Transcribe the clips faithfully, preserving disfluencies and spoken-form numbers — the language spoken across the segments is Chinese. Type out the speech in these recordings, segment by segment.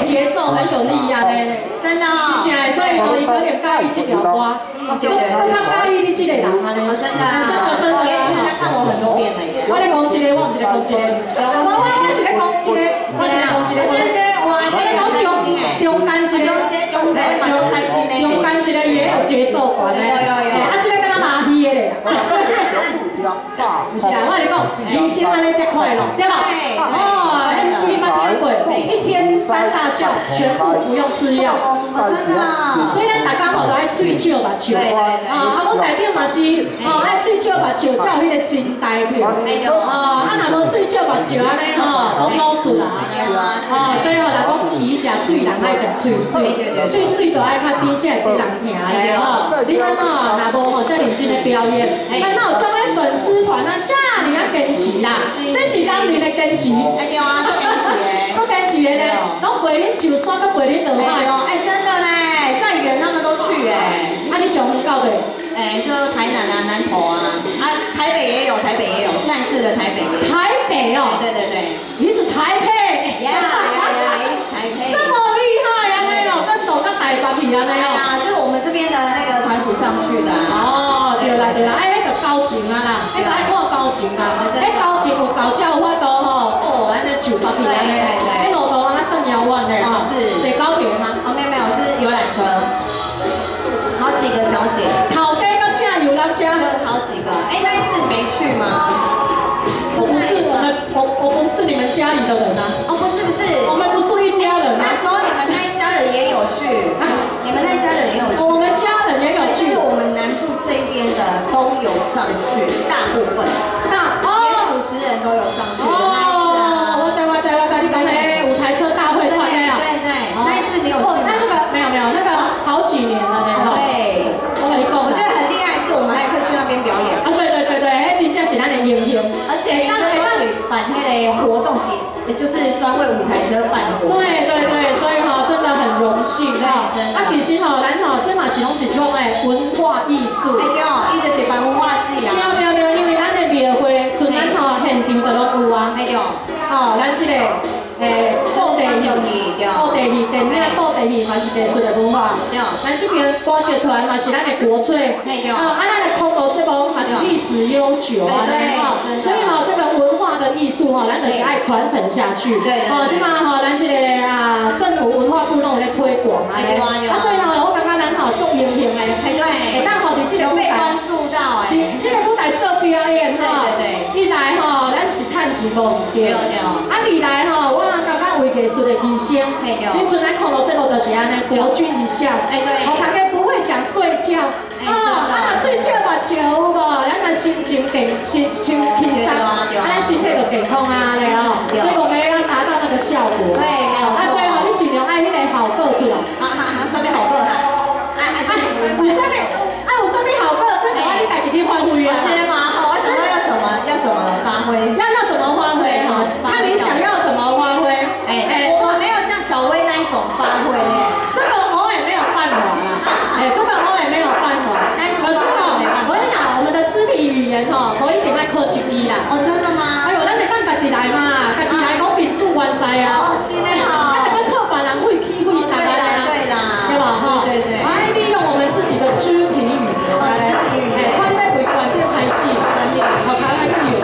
节奏很有力啊嘞， 真的哦， 真的，所以我伊可能介意这条歌， 对对对， 更较介意你这个人啊嘞， 真的啊， 真的真的啊， 他看我很多遍了耶。 我咧讲一个，我唔是咧讲一个，我我我是咧讲一个，我是咧讲一个， 这这哇，这个很开心哎， 中间一个， 中间蛮开心的， 中间一个也有节奏感嘞， 有有有， 啊，这个敢若拉稀的咧。不是啊，我跟你讲，人生安尼才快乐，对吧？哦，你捌听过？一天三大笑，全部不用吃药。 哦，真的啊。 所以咱大家吼都爱喙笑目笑。 对对对。 啊，啊，阮内底嘛是，哦，爱喙笑目笑，才有迄个心态票。哦，啊，若无喙笑目笑安尼吼，拢老死啦。哦，所以吼，来讲鱼食水，人爱食喙水，喙水就爱较甜，才会俾人听咧。吼，你看吼，若无吼，遮认真的表演，咱哪有种诶粉丝团啊，遮尔啊坚持啦，这是当年的坚持。 哎对啊，都坚持诶， 都坚持的咧，拢陪恁上山，都陪恁倒海。 哎，真的嘞，再远他们都去哎。 啊，你上远到的？ 哎，就台南啊、南投啊，啊，台北也有，台北也有，上一次的台北也有。 台北哦。 对对对。 你是台北。 呀呀呀！台北。 这么厉害啊！那种跟走到台北比啊那种。 哎呀，就是我们这边的那个团主上去的。 哦，对啦对啦，哎，那个高情啊啦，那个爱看高情啊，哎，高情有高教有法度吼，哦，安尼就北去安尼，哎，路途啊算遥远的。 哦，是。 坐高铁吗？ 哦，没有没有，是游览车。好几个小姐。 头家搁请游览车。 就好几个，哎，那一次没去吗？ 我不是我们，我我不是你们家里的人啊。 哦，不是不是， 我们不是一家人啊。 那时候你们那一家人也有去，你们那一家人也有去。 我们家人也有去， 就是我们南部这边的都有上去，大部分。 大哦， 连主持人都有上去。 哦，我知我知我知，你讲那舞台车大会串的啊？ 对对，那一次没有去。 哦，那那个没有没有，那个好几年了呢。 对， 我跟你讲， 我觉得很厉害，是我们还可以去那边表演。 啊，对对对对，那真正是咱的英雄。 而且那个办那个活动是，也就是专为舞台车办的活动。 对对对，所以哈，真的很荣幸哈。啊，其实吼，咱吼这嘛是拢一种诶文化艺术。 哎对哦，伊就是办文化祭啊。 对对对，因为咱的庙会，像咱吼现场就拢有啊。 哎对。 哦，咱这个诶布袋戏，布袋戏电影布袋戏嘛是艺术的文化。 对。 咱这边歌剧团嘛是咱的国粹。 哎对。 啊，咱的空楼这个嘛是历史悠久啊，对哈。所以哈，这个文化的艺术哈，咱就是爱传承下去。对。哦，即嘛吼，咱这个啊政府文化部拢有咧推广啊。 有啊有啊。 啊，所以吼，我感觉咱吼足英雄的。哎对。 会当吼伫这个舞台。 被关注到哎。 这个舞台做表演哈。 对对对。 一来吼，咱是趁钱无唔对。对对。啊，二来吼，我感觉为艺术的牺牲。对对。你像咱空楼这个就是安尼，国军一笑。哎对。哦，大家不会想睡觉。啊，啊，睡觉目笑有无？咱的心情健，心心轻松，啊，咱身体就健康啊，嘞哦。所以我们要达到那个效果。对，没有错。啊，所以吼，你尽量爱迄个好个出来。啊哈哈，上面好个哈。啊啊，你上面，啊，我上面好个，真的，你家己去发挥啊。 真的吗？好，我想到要怎么要怎么发挥。 要要怎么发挥？怎么？看你想要怎么发挥。 哎哎，我没有像小薇那一种发挥耶。 这个偶尔没有办法啦。哎，这个偶尔没有办法。可是哦，我跟你讲，我们的肢体语言哦，可以点爱科技一啦。 哦，真的吗？ 哎呦，咱得当家己来嘛，家己来讲民主原在啊。 哦，真的好。 那跟刻板人会欺负大家啦。 对啦。 对吧？哈。对对。来利用我们自己的肢体语言。哦，肢体语言。哎，看在回转变开戏，真的，好台湾是有。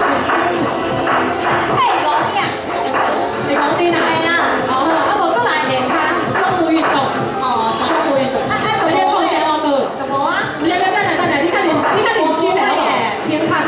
嘿，老弟啊。 你讲你哪？哎呀。哦，啊，无过来练他手部运动。哦，手部运动。啊啊，我咧创啥歌？有无啊？你来来来来来，你看你，你看你接的好不好？先看。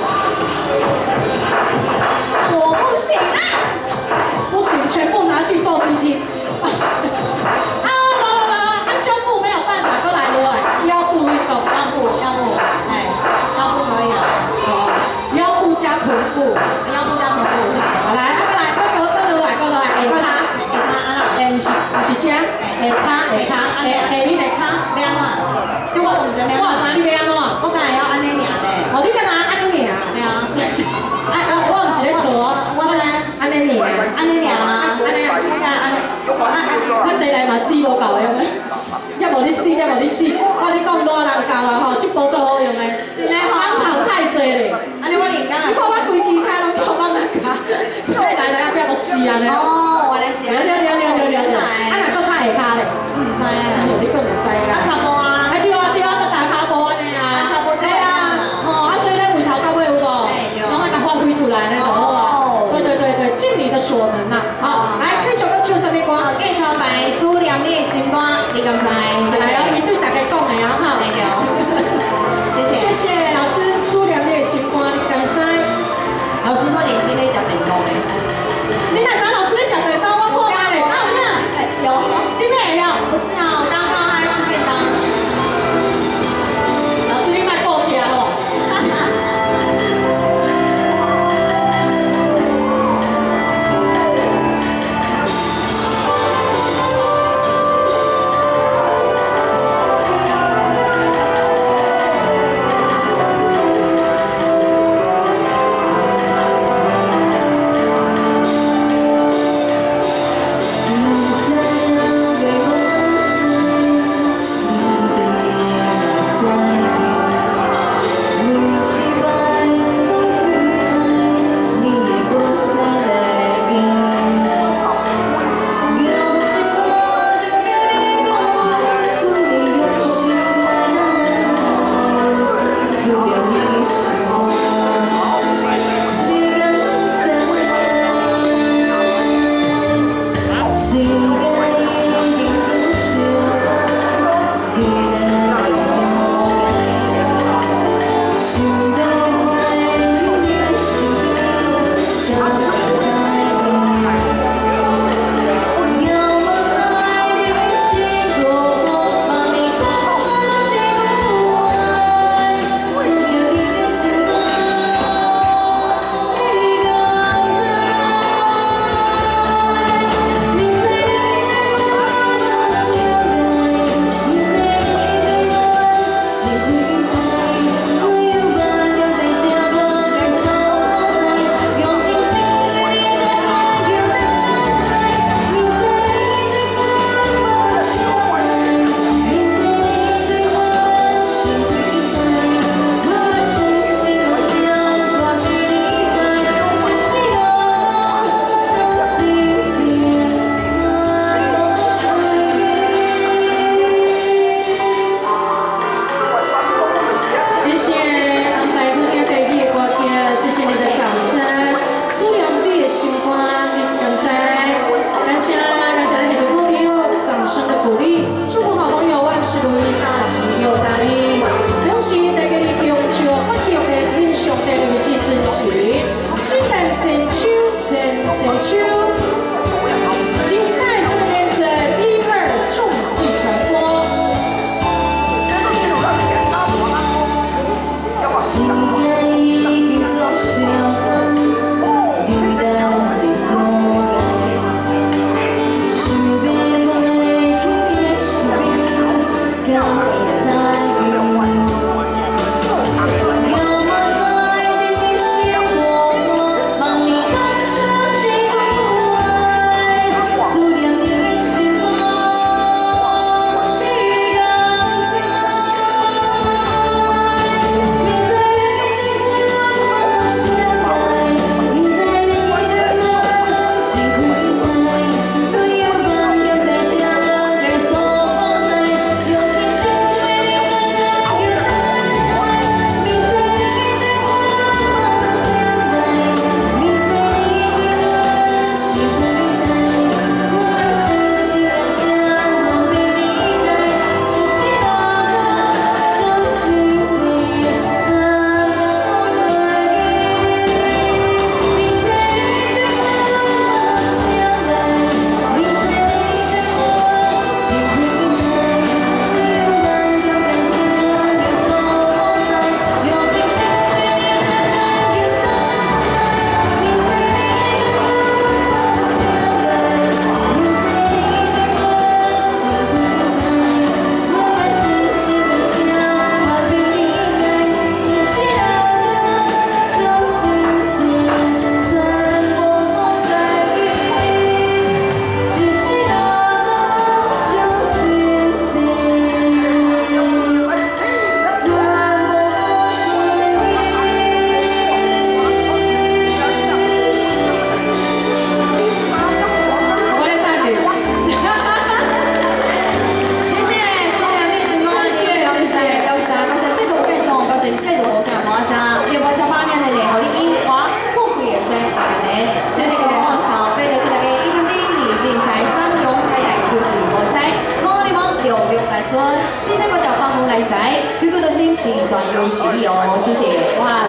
我不行啊！不行，全部拿去做基金。啊，来来来，啊，胸部没有办法，过来过来，腰部运动， 腰部腰部，哎，腰部可以啊。 好，腰部加臀部， 腰部加臀部可以。 好来，过来，过过过来，过来，下骹， 下骹啊啦， 哎，不是不是这，下骹下骹，下下你下骹， 要安怎？这我懂得咩？ 我知你要安怎？ 我刚才要安尼尔咧。 哦，你干嘛安尼尔？ 对啊。 啊啊，我唔是咧错哦， 我呢？ 安尼尔， 安尼尔啊，安尼安尼安尼。 较济来嘛死无够用的，要无你死，要无你死。我你讲老人教啊吼，这步最好用的，人头太济咧。 安尼我连讲。 你看我规支脚拢靠我那脚，所以来来啊，不要死啊咧。 哦，我来写。 对对对对对对。 知啊。 你更唔知啊？ 啊，卡波啊。 哎对啊对啊，就打卡波安尼啊。 啊，卡波这样啊。 哦，啊所以咧回头到尾有无？哎对。然后甲发挥出来咧，好啊。对对对对，尽你的所能呐。好，来继续要唱什么歌？ 继续摆思念你的心肝，你敢知？ 来哦，伊对大家讲的啊哈。 对对。谢谢。 谢谢老师，思念你的心肝，你敢知？ 老师说你今天讲便当的。 你哪知老师在讲便当？我过来嘞，啊有，有，你没有？ 不是啊，我刚刚看到他在吃便当。 老师你卖报价哦。 孙，现在观众帮忙来猜，Q Q 的心情转游戏哦，谢谢哇。